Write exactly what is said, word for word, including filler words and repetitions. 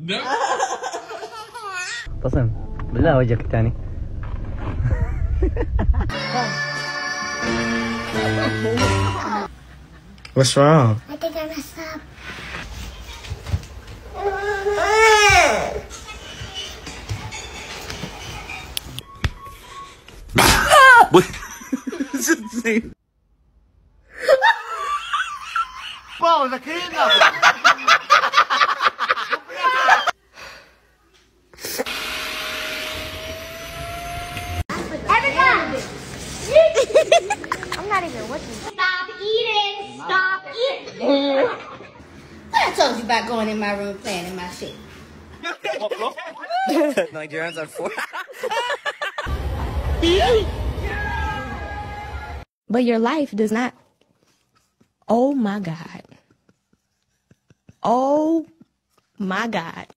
بصم بالله وجهك الثاني. What's wrong? I think I messed up. Paul, ذكينا. I'm not even looking. Stop eating! Stop eating! I told you about going in my room playing in my shit. Like your hands are full. But your life does not. Oh my God. Oh my God.